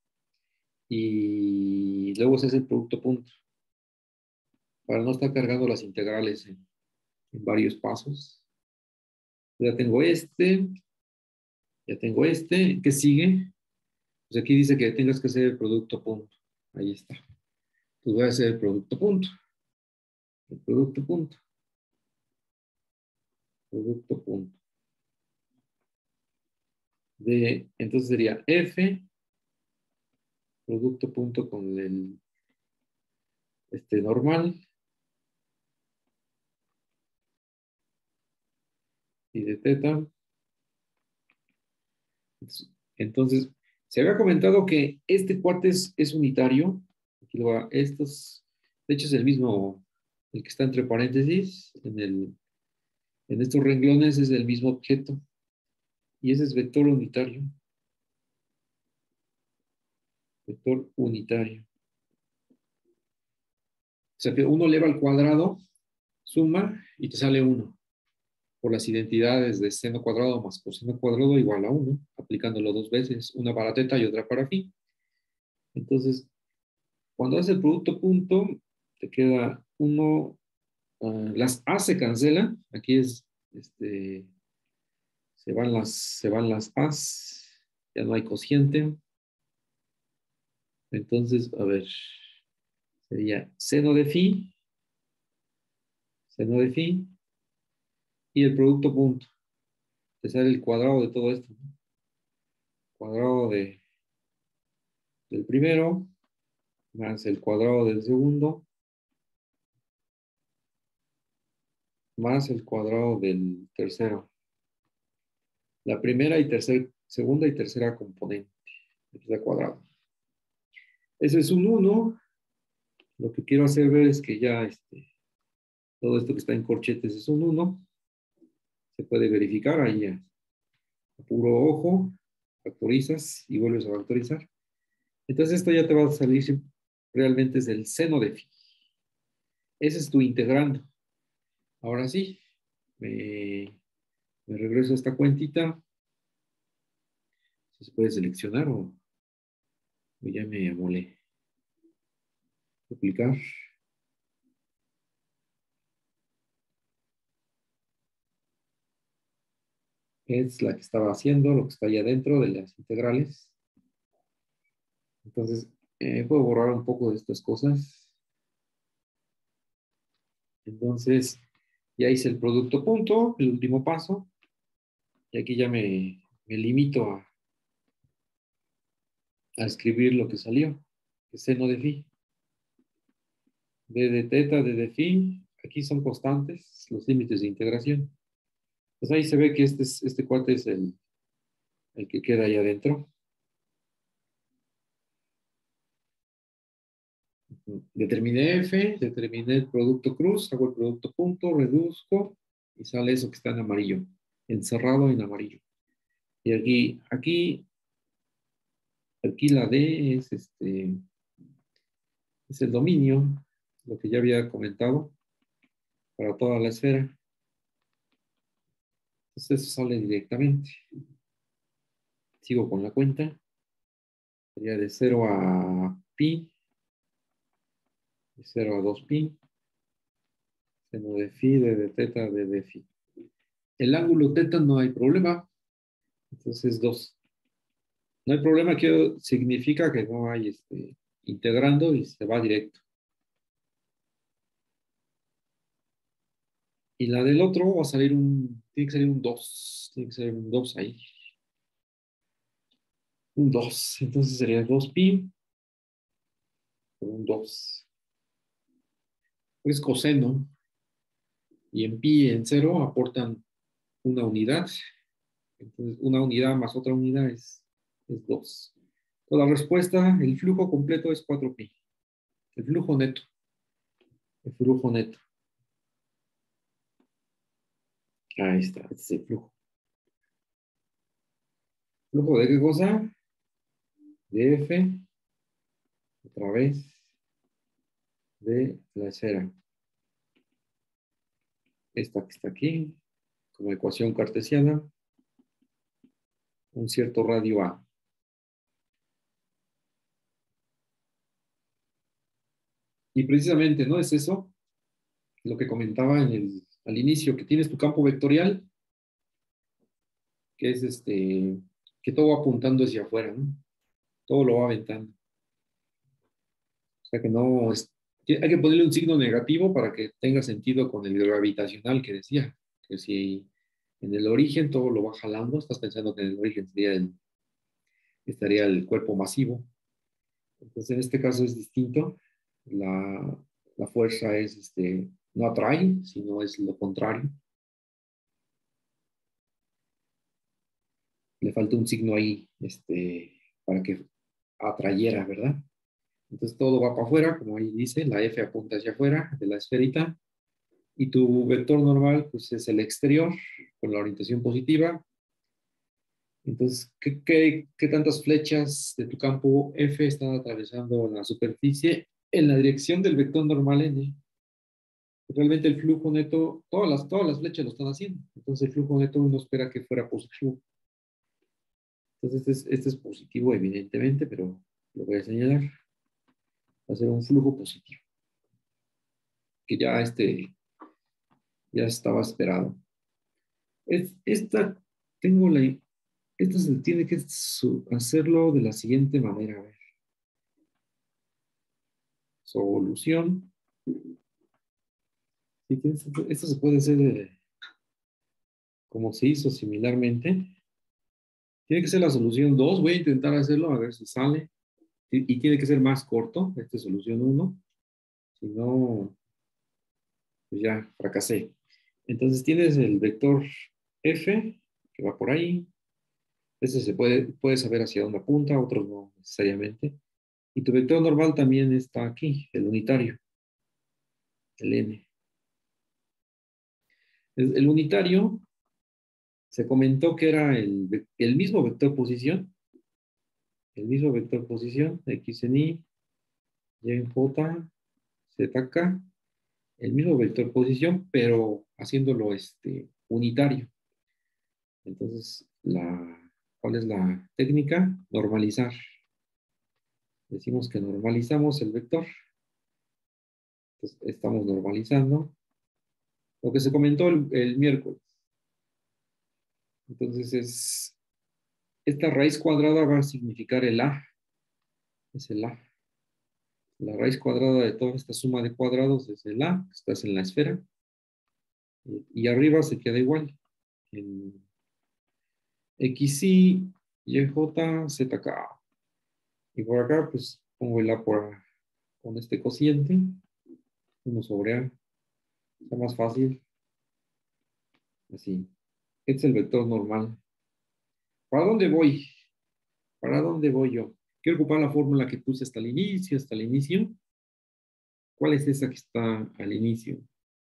Speaker 1: y luego se hace el producto punto para no estar cargando las integrales en, en varios pasos. Ya tengo este, ya tengo este. ¿Qué sigue? Pues aquí dice que tengas que hacer el producto punto. Ahí está. Pues voy a hacer el producto punto. El producto punto. Producto punto. de, entonces sería F, producto punto con el este normal, y de teta. Entonces, se había comentado que este cuate es, es unitario. Aquí lo va, estos, de hecho es el mismo, el que está entre paréntesis, en, el, en estos renglones es el mismo objeto. Y ese es vector unitario. Vector unitario. O sea que uno eleva al cuadrado, suma y te sale uno. Por las identidades de seno cuadrado más coseno cuadrado igual a uno, aplicándolo dos veces, una para teta y otra para phi. Entonces, cuando haces el producto punto, te queda uno, uh, las A se cancelan, aquí es, este, se van las, se van las A's, ya no hay cociente. Entonces, a ver, sería seno de phi, seno de phi, y el producto punto. Te sale el cuadrado de todo esto, ¿no? Cuadrado de, del primero, más el cuadrado del segundo, más el cuadrado del tercero. La primera y tercera, segunda y tercera componente de cuadrado. Ese es un uno. Lo que quiero hacer ver es que ya este, todo esto que está en corchetes es un uno. Se puede verificar ahí a, a puro ojo. Factorizas y vuelves a factorizar. Entonces esto ya te va a salir realmente es el seno de phi. Ese es tu integrando. Ahora sí, me, me regreso a esta cuentita. Se puede seleccionar o, o ya me amolé. Duplicar. Es la que estaba haciendo, lo que está ahí adentro de las integrales. Entonces, eh, puedo borrar un poco de estas cosas. Entonces, ya hice el producto punto, el último paso. Y aquí ya me, me limito a, a escribir lo que salió. El seno de phi. D de teta, D de phi. Aquí son constantes los límites de integración. Pues ahí se ve que este, es, este cuate es el, el que queda ahí adentro. Determiné F, determiné el producto cruz, hago el producto punto, reduzco y sale eso que está en amarillo, encerrado en amarillo. Y aquí, aquí, aquí la D es este, es el dominio, lo que ya había comentado, para toda la esfera. Entonces eso sale directamente. Sigo con la cuenta. Sería de cero a pi, de cero a dos pi, seno de phi, de, de teta, de, de phi. El ángulo teta no hay problema, entonces dos. No hay problema, que significa que no hay este, integrando y se va directo. Y la del otro va a salir un, tiene que salir un dos, tiene que salir un dos ahí. Un dos, entonces sería dos pi por un dos. Es coseno y en pi y en cero aportan una unidad. Entonces una unidad más otra unidad es, es dos. Entonces, la respuesta, el flujo completo es cuatro pi. El flujo neto. El flujo neto. Ahí está, este es el flujo. ¿Flujo de qué cosa? De F, otra vez, de la esfera. Esta que está aquí, como ecuación cartesiana, un cierto radio A. Y precisamente, ¿no? Es eso, lo que comentaba en el, al inicio, que tienes tu campo vectorial, que es este, que todo va apuntando hacia afuera, ¿no? Todo lo va aventando. O sea que no, es, hay que ponerle un signo negativo para que tenga sentido con el gravitacional que decía, que si En el origen todo lo va jalando. Estás pensando que en el origen sería el, estaría el cuerpo masivo. Entonces, en este caso es distinto. La, la fuerza es, este, no atrae, sino es lo contrario. Le falta un signo ahí, este, para que atrayera, ¿verdad? Entonces todo va para afuera, como ahí dice, la F apunta hacia afuera de la esferita, y tu vector normal, pues es el exterior, con la orientación positiva. Entonces, ¿qué, qué, qué tantas flechas de tu campo F están atravesando la superficie en la dirección del vector normal N? Realmente el flujo neto, todas las, todas las flechas lo están haciendo. Entonces el flujo neto uno espera que fuera positivo. Entonces este es, este es positivo evidentemente, pero lo voy a señalar. Va a ser un flujo positivo. Que ya, este, ya estaba esperado. Es, esta, tengo la, esta se tiene que hacerlo de la siguiente manera. A ver. Solución. Esto se puede hacer de, como se hizo similarmente. Tiene que ser la solución dos. Voy a intentar hacerlo a ver si sale. Y, y tiene que ser más corto. Esta es solución uno. Si no, pues ya fracasé. Entonces tienes el vector F, que va por ahí. Este se puede, puede saber hacia dónde apunta, otros no necesariamente. Y tu vector normal también está aquí, el unitario, el N. El, el unitario se comentó que era el, el mismo vector posición, el mismo vector posición, X en Y, Y en J, Z K, el mismo vector posición, pero haciéndolo este, unitario. Entonces, la, ¿cuál es la técnica? Normalizar. Decimos que normalizamos el vector. Entonces, estamos normalizando lo que se comentó el, el miércoles. Entonces, es, esta raíz cuadrada va a significar el A. Es el A. La raíz cuadrada de toda esta suma de cuadrados es el A, estás en la esfera. Y, y arriba se queda igual. En X Y, Y J, Z K. Y por acá, pues pongo el A por, con este cociente. uno sobre A. Está más fácil. Así. Este es el vector normal. ¿Para dónde voy? ¿Para dónde voy yo? Quiero ocupar la fórmula que puse hasta el inicio, hasta el inicio. ¿Cuál es esa que está al inicio?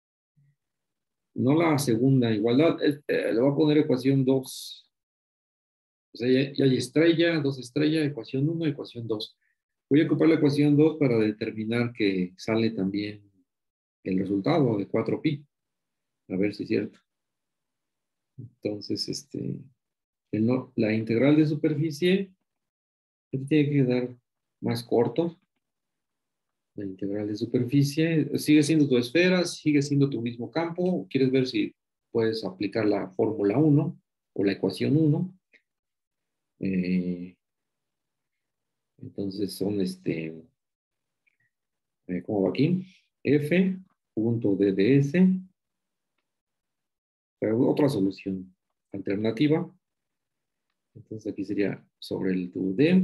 Speaker 1: No la segunda, igualdad. Eh, le voy a poner ecuación dos. O sea, ya, ya hay estrella, dos estrellas, ecuación uno, ecuación dos. Voy a ocupar la ecuación dos para determinar que sale también el resultado de cuatro pi. A ver si es cierto. Entonces, este, el no, la integral de superficie este tiene que quedar más corto. La integral de superficie sigue siendo tu esfera, sigue siendo tu mismo campo. ¿Quieres ver si puedes aplicar la fórmula uno o la ecuación uno? Eh, entonces son este, eh, ¿cómo va aquí? F punto D D S, otra solución alternativa. Entonces aquí sería sobre el tu D,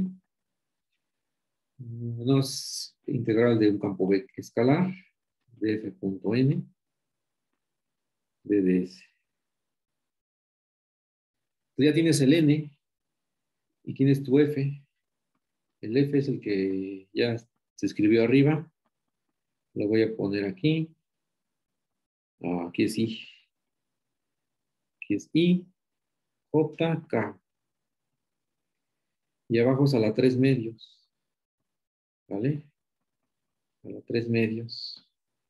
Speaker 1: menos integral de un campo B escalar, df.n, dds. Entonces ya tienes el n y tienes tu f. El f es el que ya se escribió arriba. Lo voy a poner aquí. Ah, aquí es i. Aquí es i, j, k. Y abajo es a la tres medios. ¿Vale? A la tres medios.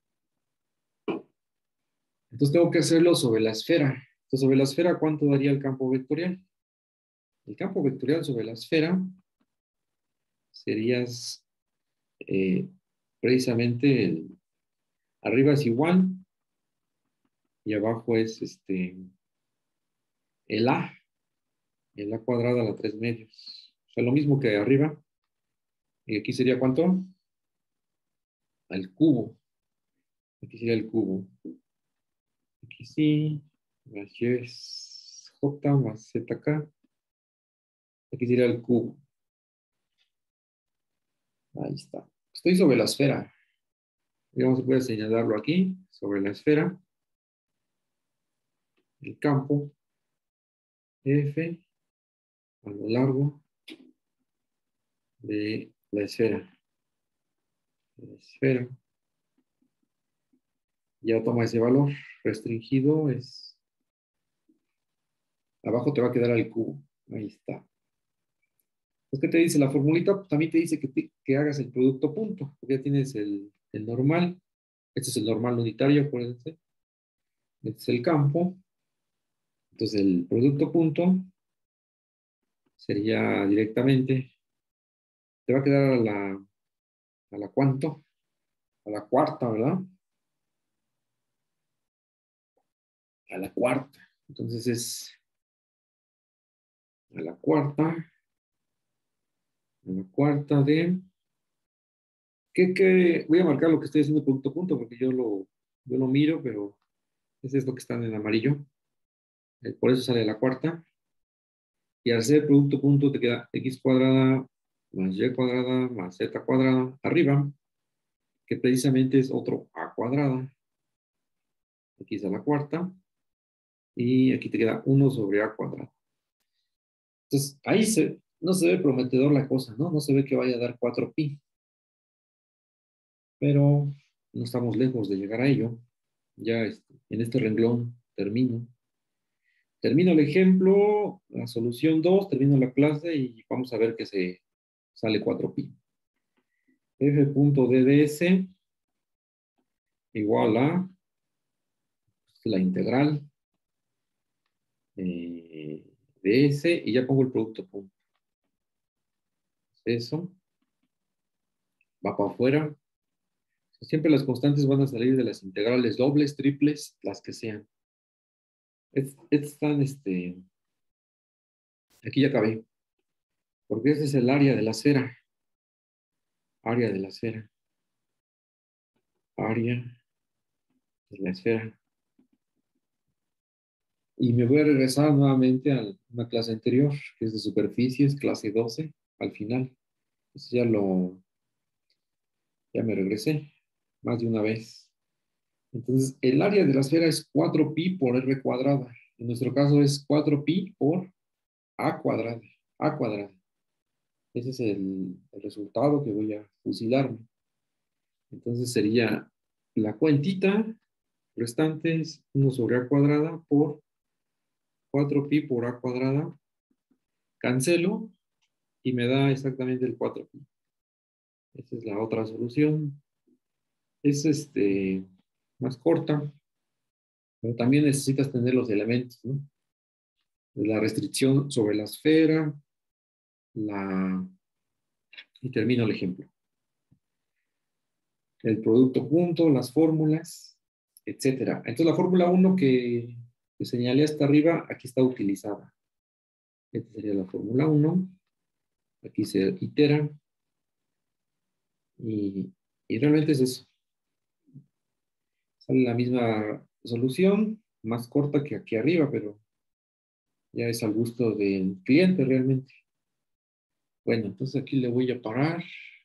Speaker 1: Entonces tengo que hacerlo sobre la esfera. Entonces, sobre la esfera, ¿cuánto daría el campo vectorial? El campo vectorial sobre la esfera sería eh, precisamente el, arriba es igual y abajo es este, el A, el A cuadrada a la tres medios. O sea, lo mismo que arriba. Y aquí sería ¿cuánto? Al cubo. Aquí sería el cubo. Aquí sí. Así es. J más zk. Aquí sería el cubo. Ahí está. Estoy sobre la esfera. Digamos, voy a señalarlo aquí, sobre la esfera. El campo F a lo largo de la esfera. La esfera. Ya toma ese valor. Restringido es... Abajo te va a quedar el cubo. Ahí está. Pues, ¿qué te dice la formulita? Pues también te dice que, te, que hagas el producto punto. Porque ya tienes el, el normal. Este es el normal unitario, acuérdense. Este es el campo. Entonces el producto punto sería directamente, te va a quedar a la, a la cuánto, a la cuarta, ¿verdad? A la cuarta. Entonces es a la cuarta, a la cuarta de, ¿qué, qué? Voy a marcar lo que estoy haciendo punto punto porque yo lo, yo lo miro, pero ese es lo que está en amarillo. Eh, Por eso sale la cuarta. Y al ser producto punto te queda x cuadrada más y cuadrada más z cuadrada arriba, que precisamente es otro a cuadrada. X a la cuarta. Y aquí te queda uno sobre a cuadrado. Entonces, ahí se, no se ve prometedor la cosa, ¿no? No se ve que vaya a dar cuatro pi. Pero no estamos lejos de llegar a ello. Ya este, en este renglón termino. Termino el ejemplo, la solución dos, termino la clase y vamos a ver que se sale cuatro pi. F.dds igual a la integral eh, ds y ya pongo el producto punto. Eso va para afuera. Siempre las constantes van a salir de las integrales dobles, triples, las que sean. Están, este, aquí ya acabé. Porque ese es el área de la esfera. Área de la esfera. Área de la esfera. Y me voy a regresar nuevamente a una clase anterior, que es de superficies, clase doce, al final. Eso ya lo, ya me regresé más de una vez. Entonces, el área de la esfera es cuatro pi por r cuadrada. En nuestro caso es cuatro pi por a cuadrada. A cuadrada. Ese es el, el resultado que voy a fusilarme. Entonces sería la cuentita restante es uno sobre a cuadrada por cuatro pi por a cuadrada. Cancelo y me da exactamente el cuatro pi. Esa es la otra solución. Es este, más corta, pero también necesitas tener los elementos, ¿no? La restricción sobre la esfera, la... y termino el ejemplo. El producto punto, las fórmulas, etcétera. Entonces la fórmula uno que, que señalé hasta arriba, aquí está utilizada. Esta sería la fórmula uno. Aquí se itera. Y, y realmente es eso. Sale la misma solución, más corta que aquí arriba, pero ya es al gusto del cliente realmente. Bueno, entonces aquí le voy a parar.